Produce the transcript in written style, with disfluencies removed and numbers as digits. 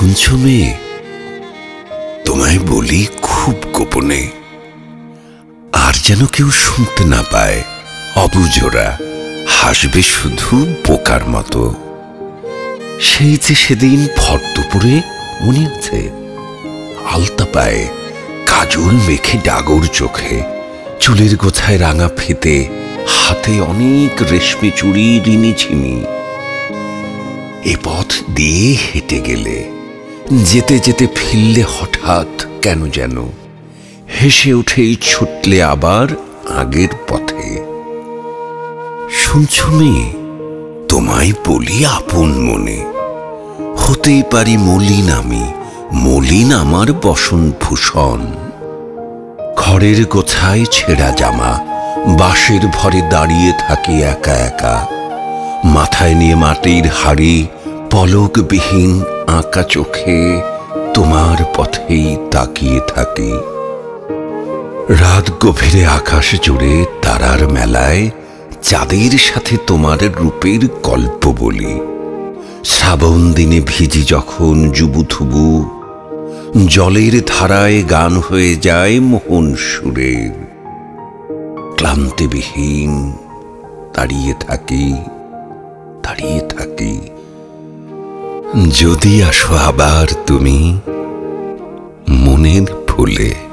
শুনছো মেয়ে, তোমায় বলি খুব গোপনে, আর যেন কেউ শুনতে না পায়। অবুঝোরা হাসবে শুধু বোকার মতো। সেই যে সেদিন ভর দুপুরে মনে আছে, আলতা পায়ে কাজল মেখে ডাগর চোখে, চুলের গোছায় রাঙা ফিতে, হাতে অনেক রেশমি চুড়ি রিনি ঝিমি। এ পথ দিয়ে হেঁটে গেলে, যেতে যেতে ফিরলে হঠাৎ কেন যেন হেসে উঠেই ছুটলে আবার আগের পথে। শুনছো মেয়ে, তোমায় বলি আপন মনে, হতেই পারি মলিন আমি, মলিন আমার বসন ভূষণ। ঘরের গোছায় ছেঁড়া জামা, বাঁশের ভরে দাঁড়িয়ে থাকি একা একা, মাথায় নিয়ে মাটির হাড়ি, পলকবিহীন আঁকা চোখে তোমার পথেই তাকিয়ে থাকি। রাত গভীরে আকাশ জুড়ে তারার মেলায় চাঁদের সাথে তোমার রূপের গল্প বলি। শ্রাবণ দিনে ভিজি যখন জুবুথুবু, জলের ধারায় গান হয়ে যায় মোহন সুরের। ক্লান্তিবিহীন দাঁড়িয়ে থাকি, দাঁড়িয়ে থাকি। যদি আসো আবার তুমি মনের ভুলে।